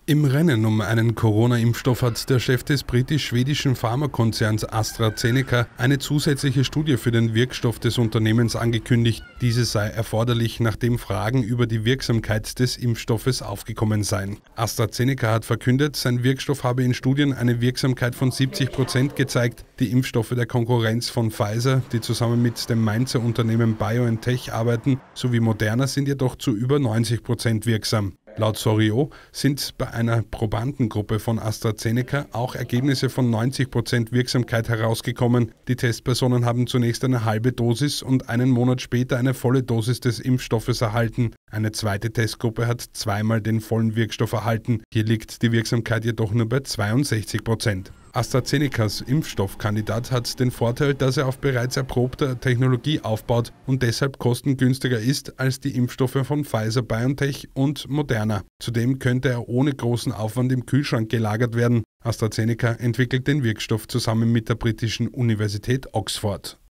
Im Rennen um einen Corona-Impfstoff hat der Chef des britisch-schwedischen Pharmakonzerns AstraZeneca eine zusätzliche Studie für den Wirkstoff des Unternehmens angekündigt. Diese sei erforderlich, nachdem Fragen über die Wirksamkeit des Impfstoffes aufgekommen seien. AstraZeneca hat verkündet, sein Wirkstoff habe in Studien eine Wirksamkeit von 70% gezeigt. Die Impfstoffe der Konkurrenz von Pfizer, die zusammen mit dem Mainzer Unternehmen BioNTech arbeiten, sowie Moderna sind jedoch zu über 90% wirksam. Laut Soriot sind bei einer Probandengruppe von AstraZeneca auch Ergebnisse von 90% Wirksamkeit herausgekommen. Die Testpersonen haben zunächst eine halbe Dosis und einen Monat später eine volle Dosis des Impfstoffes erhalten. Eine zweite Testgruppe hat zweimal den vollen Wirkstoff erhalten. Hier liegt die Wirksamkeit jedoch nur bei 62%. AstraZenecas Impfstoffkandidat hat den Vorteil, dass er auf bereits erprobter Technologie aufbaut und deshalb kostengünstiger ist als die Impfstoffe von Pfizer, BioNTech und Moderna. Zudem könnte er ohne großen Aufwand im Kühlschrank gelagert werden. AstraZeneca entwickelt den Wirkstoff zusammen mit der britischen Universität Oxford.